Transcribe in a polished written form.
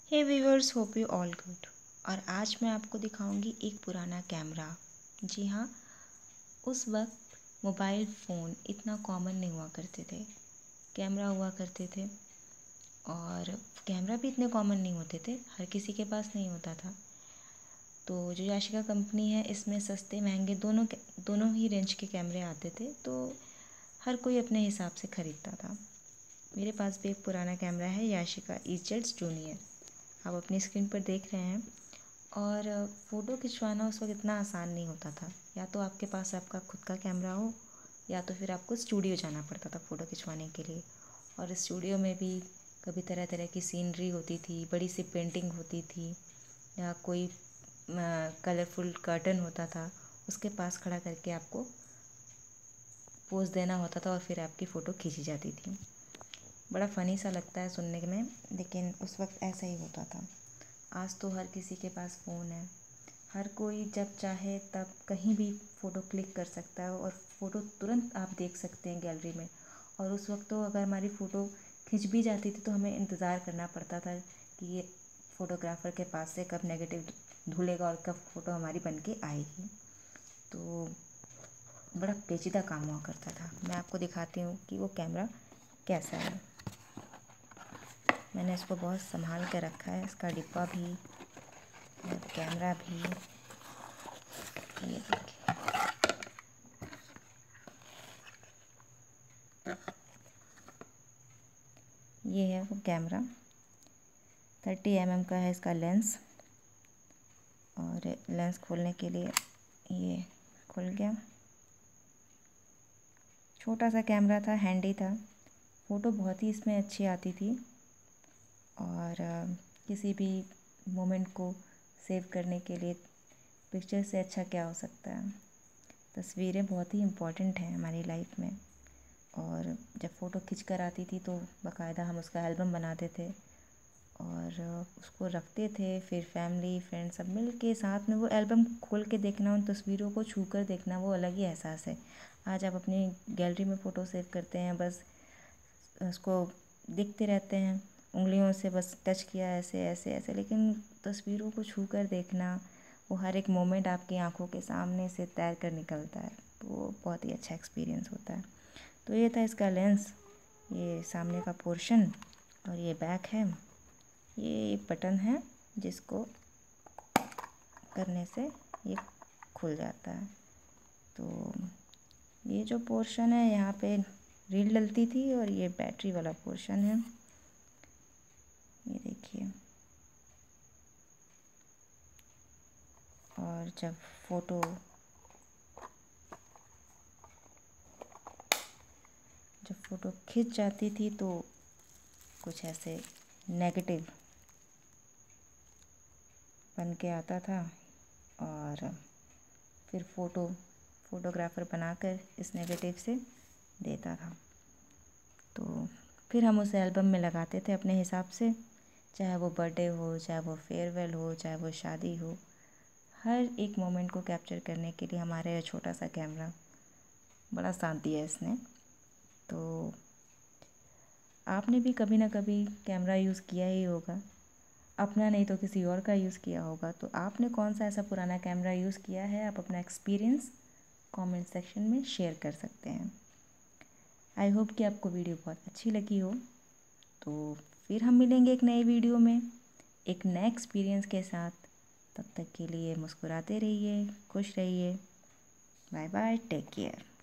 Hey viewers, hope you all good. और आज मैं आपको दिखाऊंगी एक पुराना कैमरा। जी हाँ, उस वक्त मोबाइल फ़ोन इतना कॉमन नहीं हुआ करते थे। कैमरा हुआ करते थे और कैमरा भी इतने कॉमन नहीं होते थे, हर किसी के पास नहीं होता था। तो जो याशिका कंपनी है, इसमें सस्ते महंगे दोनों ही रेंज के कैमरे आते थे, तो हर कोई अपने हिसाब से ख़रीदता था। मेरे पास भी एक पुराना कैमरा है, याशिका ईजेट्स जूनियर, आप अपनी स्क्रीन पर देख रहे हैं। और फ़ोटो खिंचवाना उस वक्त इतना आसान नहीं होता था। या तो आपके पास आपका खुद का कैमरा हो, या तो फिर आपको स्टूडियो जाना पड़ता था फ़ोटो खिंचवाने के लिए। और स्टूडियो में भी कभी तरह तरह की सीनरी होती थी, बड़ी सी पेंटिंग होती थी, या कोई कलरफुल कर्टन होता था, उसके पास खड़ा करके आपको पोज देना होता था और फिर आपकी फ़ोटो खींची जाती थी। बड़ा फ़नी सा लगता है सुनने में, लेकिन उस वक्त ऐसा ही होता था। आज तो हर किसी के पास फ़ोन है, हर कोई जब चाहे तब कहीं भी फ़ोटो क्लिक कर सकता है और फ़ोटो तुरंत आप देख सकते हैं गैलरी में। और उस वक्त तो अगर हमारी फ़ोटो खिंच भी जाती थी तो हमें इंतज़ार करना पड़ता था कि ये फ़ोटोग्राफ़र के पास से कब नेगेटिव धुलेगा और कब फ़ोटो हमारी बन के आएगी। तो बड़ा पेचीदा काम हुआ करता था। मैं आपको दिखाती हूँ कि वो कैमरा कैसा है। मैंने इसको बहुत संभाल के रखा है, इसका डिब्बा भी और कैमरा भी। ये देखिए, ये है वो कैमरा। 30 mm का है इसका लेंस, और लेंस खोलने के लिए ये खुल गया। छोटा सा कैमरा था, हैंडी था। फ़ोटो बहुत ही इसमें अच्छी आती थी, और किसी भी मोमेंट को सेव करने के लिए पिक्चर से अच्छा क्या हो सकता है। तस्वीरें बहुत ही इम्पोर्टेंट हैं हमारी लाइफ में, और जब फ़ोटो खींच कर आती थी तो बाकायदा हम उसका एल्बम बनाते थे और उसको रखते थे। फिर फैमिली फ्रेंड सब मिल के साथ में वो एल्बम खोल के देखना, उन तस्वीरों को छू कर देखना, वो अलग ही एहसास है। आज आप अपनी गैलरी में फ़ोटो सेव करते हैं, बस उसको देखते रहते हैं, उंगलियों से बस टच किया ऐसे ऐसे ऐसे, लेकिन तस्वीरों को छू कर देखना, वो हर एक मोमेंट आपकी आंखों के सामने से तैर कर निकलता है, तो वो बहुत ही अच्छा एक्सपीरियंस होता है। तो ये था इसका लेंस, ये सामने का पोर्शन, और ये बैक है। ये बटन है जिसको करने से ये खुल जाता है। तो ये जो पोर्शन है, यहाँ पे रील डलती थी, और ये बैटरी वाला पोर्शन है। ये देखिए, और जब फ़ोटो खिंच जाती थी तो कुछ ऐसे नेगेटिव बन के आता था, और फिर फ़ोटोग्राफ़र बनाकर इस नेगेटिव से देता था। तो फिर हम उसे एल्बम में लगाते थे अपने हिसाब से, चाहे वो बर्थडे हो, चाहे वो फेयरवेल हो, चाहे वो शादी हो। हर एक मोमेंट को कैप्चर करने के लिए हमारा ये छोटा सा कैमरा बड़ा साथ दिया इसने। तो आपने भी कभी ना कभी कैमरा यूज़ किया ही होगा, अपना नहीं तो किसी और का यूज़ किया होगा। तो आपने कौन सा ऐसा पुराना कैमरा यूज़ किया है, आप अपना एक्सपीरियंस कमेंट सेक्शन में शेयर कर सकते हैं। आई होप कि आपको वीडियो बहुत अच्छी लगी हो। तो फिर हम मिलेंगे एक नए वीडियो में एक नए एक्सपीरियंस के साथ। तब तक के लिए मुस्कुराते रहिए, खुश रहिए। Bye bye, take care.